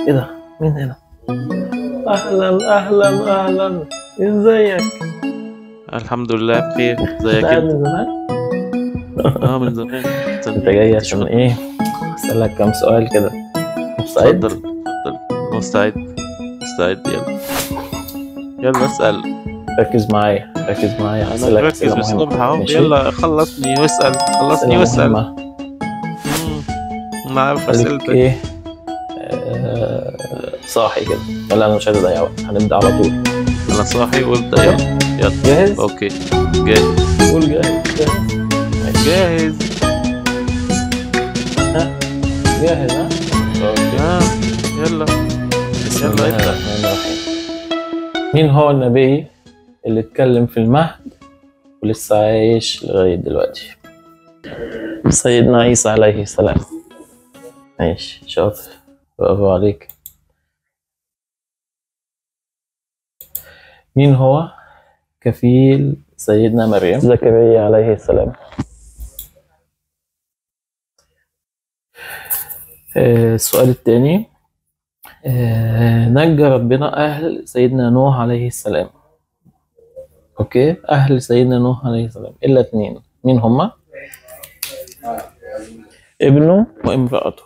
ايه ده؟ مين هنا؟ اهلا اهلا اهلا، ازيك؟ الحمد لله بخير. ازيك انت قاعد انت؟ من زمان؟ من زمان انت مستنيك جاي انت عشان ايه؟ اسالك كام سؤال كده. مستعد؟ اتفضل اتفضل. مستعد مستعد. يلا اسأل. ركز معايا ركز معايا، انا هسألك مركز اسئله من الصبح مهمه، اهو. ماشي؟ يلا خلصني واسأل، خلصني اسئله واسأل. مهمه. انا عارف خليك اسئلتك. ايه؟ صاحي كده. ولا انا مش عايز اضيع وقت، هنبدا على طول. انا صاحي وابدأ. يلا يلا. جاهز؟ اوكي جاهز. قول جاهز. جاهز؟ ماشي. جاهز. ها؟ جاهز ها؟ اوكي. يلا بسم يلا الله ابدأ. الرحمن الرحيم. مين هو النبي اللي اتكلم في المهد ولسه عايش لغاية دلوقتي؟ سيدنا عيسى عليه السلام. ماشي، شاطر، برافو عليك. مين هو كفيل سيدنا مريم؟ زكريا عليه السلام. السؤال الثاني، نجى ربنا أهل سيدنا نوح عليه السلام. أوكي، أهل سيدنا نوح عليه السلام إلا اتنين، مين هما؟ ابنه وامرأته.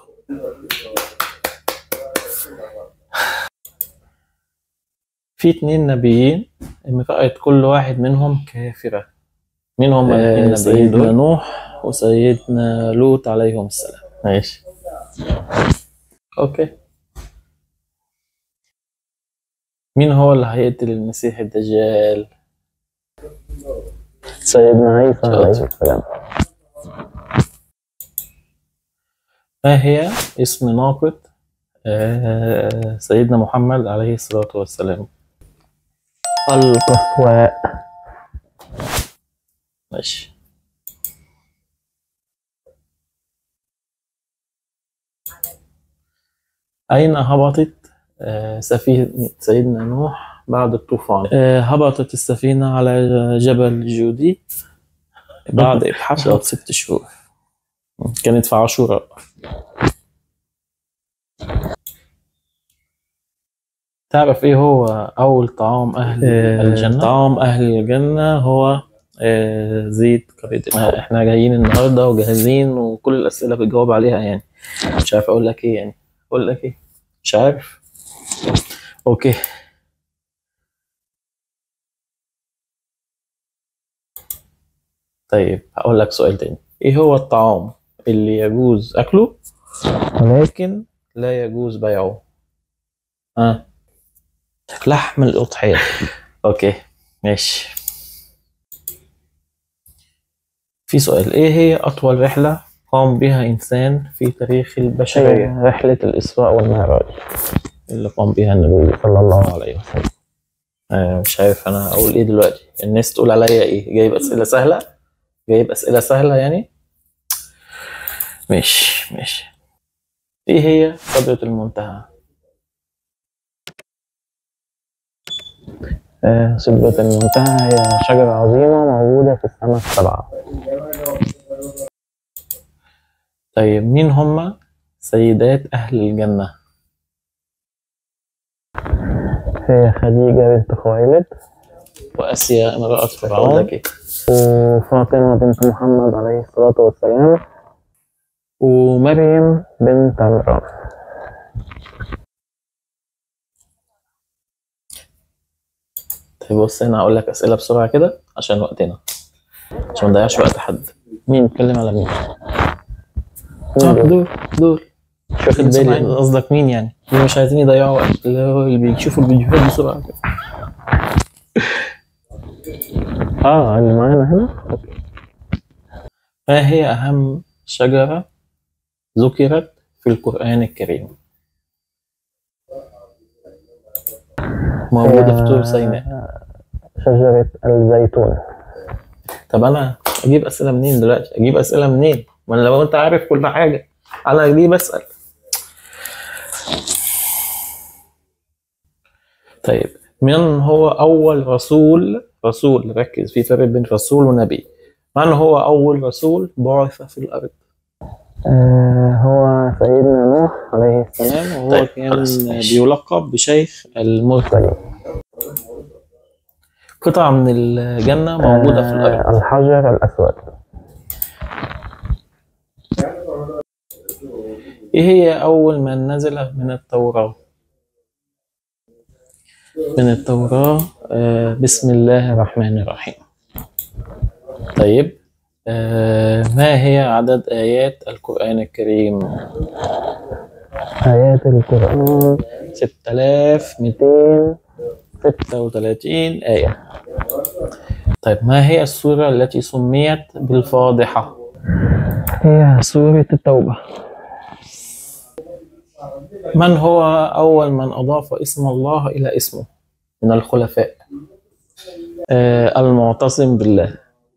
في اتنين نبيين امرأة كل واحد منهم كافرة، مين هما الاتنين نبيين سيدنا دول؟ نوح وسيدنا لوط عليهم السلام. ماشي، اوكي. مين هو اللي هيقتل المسيح الدجال؟ سيدنا عيسى عليه السلام. ما هي اسم ناقة سيدنا محمد عليه الصلاة والسلام؟ القصواء. ماشي. أين هبطت سفينة سيدنا نوح بعد الطوفان؟ هبطت السفينة على جبل جودي بعد إبحارها ب6 شهور، كانت في عاشوراء. تعرف إيه هو أول طعام أهل الجنة؟ طعام أهل الجنة هو زيت كريد. إحنا جايين النهاردة وجاهزين وكل الأسئلة بتجاوب عليها، يعني مش عارف أقول لك إيه. يعني أقول لك إيه؟ مش عارف. أوكي. طيب هقول لك سؤال تاني، ايه هو الطعام اللي يجوز اكله ولكن لا يجوز بيعه؟ لحم الاضحية. اوكي ماشي. في سؤال، ايه هي اطول رحلة قام بها انسان في تاريخ البشرية؟ رحلة الاسراء والمعراج اللي قام بها النبي صلى الله عليه وسلم. مش عارف انا اقول ايه دلوقتي، الناس تقول عليا ايه؟ جايب اسئلة سهلة، جايب اسئلة سهلة يعني. ماشي ماشي. ايه هي سدرة المنتهى؟ سدرة المنتهى هي شجرة عظيمة موجودة في السماء السبعة. طيب مين هما سيدات أهل الجنة؟ هي خديجة بنت خويلد، وآسيا امرأة فرعون، وفاطمة بنت محمد عليه الصلاة والسلام، ومريم بنت عمران. طيب بص، هنا هقول لك أسئلة بسرعة كده عشان وقتنا، عشان ما نضيعش وقت حد. مين بيتكلم على مين؟ دول مش واخد بالي قصدك مين يعني؟ اللي مش عايزين يضيعوا وقت، اللي بيشوفوا الفيديوهات بسرعة كده. اللي معانا هنا. ما هي أهم شجرة ذكرت في القرآن الكريم؟ موجودة في طور سيناء. شجرة الزيتون. طب أنا أجيب أسئلة منين دلوقتي؟ أجيب أسئلة منين؟ ما لو أنت عارف كل حاجة أنا ليه بسأل؟ طيب من هو أول رسول ركز، في فرق بين رسول ونبي. من هو أول رسول بعث في الأرض؟ هو سيدنا نوح عليه السلام، وهو طيب، كان خلاص، ماشي. بيلقب بشيخ المرسلين. قطعة من الجنة موجودة في الأرض. الحجر الأسود. إيه هي أول ما نزل من التوراة؟ من التوراة بسم الله الرحمن الرحيم. طيب، ما هي عدد آيات القرآن الكريم؟ آيات القرآن 6236 آية. طيب، ما هي السورة التي سميت بالفاضحة؟ هي سورة التوبة. من هو أول من أضاف اسم الله إلى اسمه من الخلفاء؟ المعتصم بالله،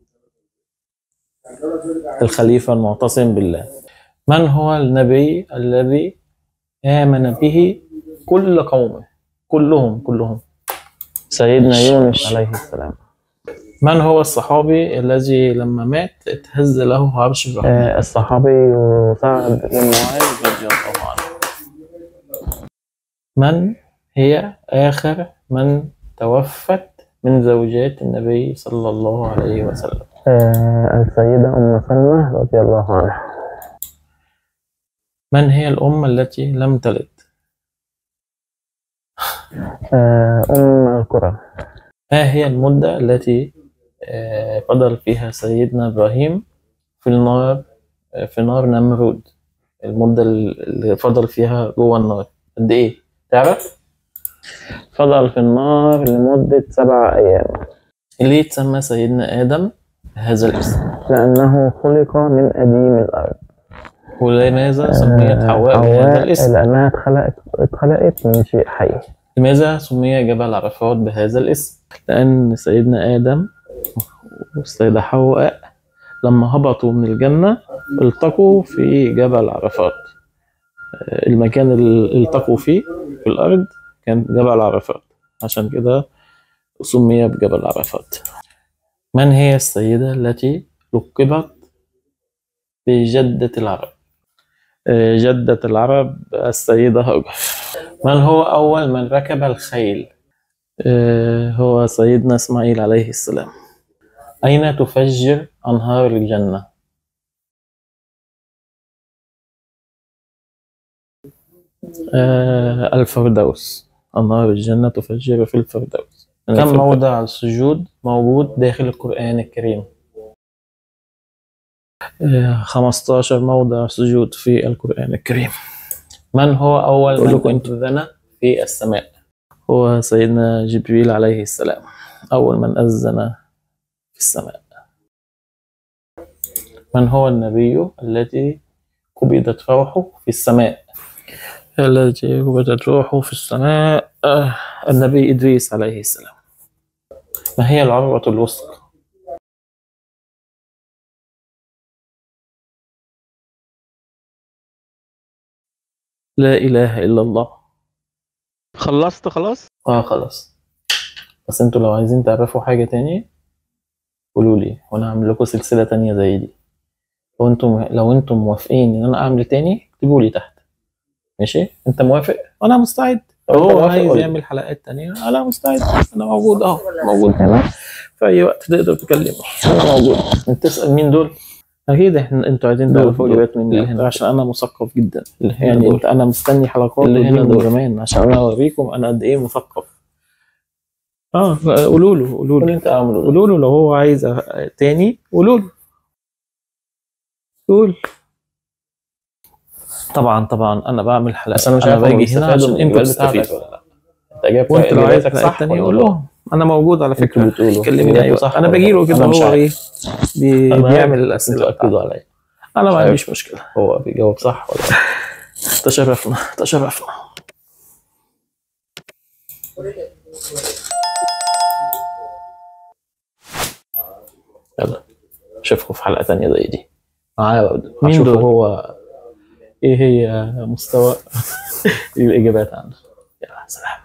الخليفة المعتصم بالله. من هو النبي الذي آمن به كل قومه كلهم؟ سيدنا يونس عليه السلام. من هو الصحابي الذي لما مات اتهز له عرش الرحمن؟ الصحابي سعد بن معاذ رضي الله عنه. من هي آخر من توفت من زوجات النبي صلى الله عليه وسلم؟ السيدة أم سلمة رضي الله عنها. من هي الأم التي لم تلد؟ أم القرى. ما هي المدة التي فضل فيها سيدنا إبراهيم في نار نمرود؟ المدة اللي فضل فيها جوه النار قد إيه؟ تعرف؟ فضل في النار لمدة 7 أيام. ليه تسمى سيدنا آدم بهذا الاسم؟ لأنه خلق من أديم الأرض. ولماذا سميت حواء بهذا الاسم؟ لأنها اتخلقت من شيء حي. لماذا سمي جبل عرفات بهذا الاسم؟ لأن سيدنا آدم والسيدة حواء لما هبطوا من الجنة التقوا في جبل عرفات. المكان اللي التقوا فيه في الأرض كان جبل عرفات، عشان كده سمي بجبل عرفات. من هي السيدة التي لقبت بجدة العرب؟ جدة العرب السيدة هاجر. من هو أول من ركب الخيل؟ هو سيدنا إسماعيل عليه السلام. أين تفجر أنهار الجنة؟ الفردوس. أنهار الجنة تفجر في الفردوس. كم موضع السجود موجود داخل القرآن الكريم؟ 15 موضع سجود في القرآن الكريم. من هو أول من أذن في السماء؟ هو سيدنا جبريل عليه السلام، أول من أذن في السماء. من هو النبي الذي قبضت روحه في السماء؟ الذي قبضت روحه في السماء النبي إدريس عليه السلام. ما هي العروة الوثقى؟ لا إله إلا الله. خلصت خلاص؟ خلاص. بس انتوا لو عايزين تعرفوا حاجة تاني قولوا لي وانا هعمل لكم سلسلة تانية زي دي. لو انتم موافقين ان انا اعمل تاني اكتبوا لي تحت. ماشي؟ انت موافق؟ انا مستعد. هو عايز يعمل حلقات تانية انا مستعد. انا موجود اهو، موجود هنا في اي وقت تقدر تكلمني. انا موجود. انت تسأل مين دول؟ اكيد انتوا عايزين تعرفوا اجابات من اللي هنا عشان انا مثقف جدا. يعني انا مستني حلقات اللي هنا دول كمان عشان انا اوريكم انا قد ايه مثقف. قولوا له لو هو عايز تاني قولوا له. قول. طبعا انا بعمل حلقات. انا باجي هنا عشان انتوا تستفيدوا. وانت لو عايز حلقات تانية قول لهم انا موجود على فكره. كلمني. ايوه انا باجي له كده. هو ايه بيعمل الاسئله. اكدوا عليا. انا ما عنديش مشكله. هو بيجاوب صح ولا لا. تشرفنا. يلا اشوفكم في حلقه تانية زي دي معايا برضه. مين دول؟ هو ايه هي مستوى الاجابات عنده. يلا سلام.